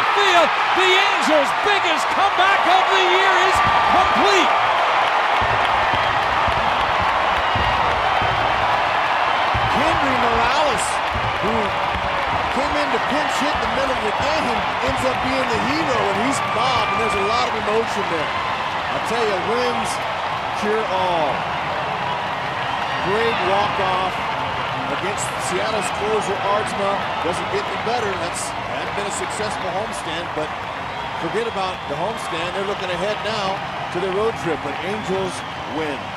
left field. The Angels' biggest comeback of the year is complete. Kendry Morales, who came in to pinch hit in the middle of the game, ends up being the hero, and he's mobbed, and there's a lot of emotion there. I'll tell you, wins cure all. Great walk-off against Seattle's closer, Artsma. Doesn't get any better. Hadn't been a successful homestand, but forget about the homestand. They're looking ahead now to the road trip, but Angels win.